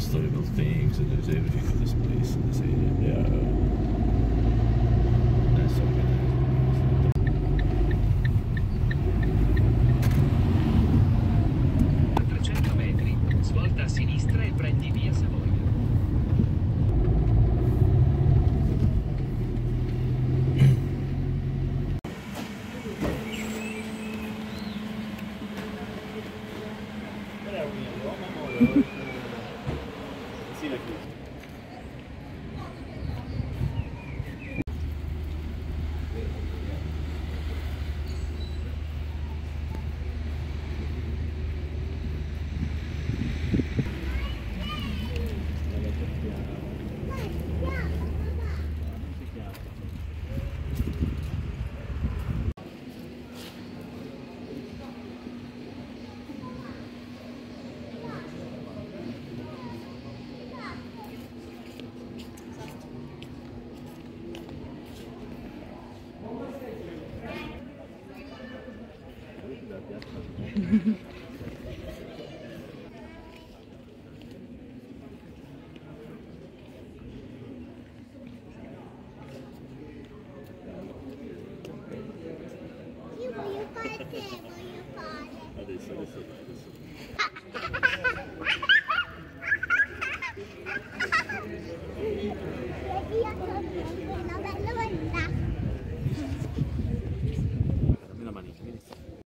historical things, and there's everything of this place in this area. Yeah. That's organized. 300 metri, svolta a sinistra e prendi via Savoia. Syracuse. Voglio fare. Adesso.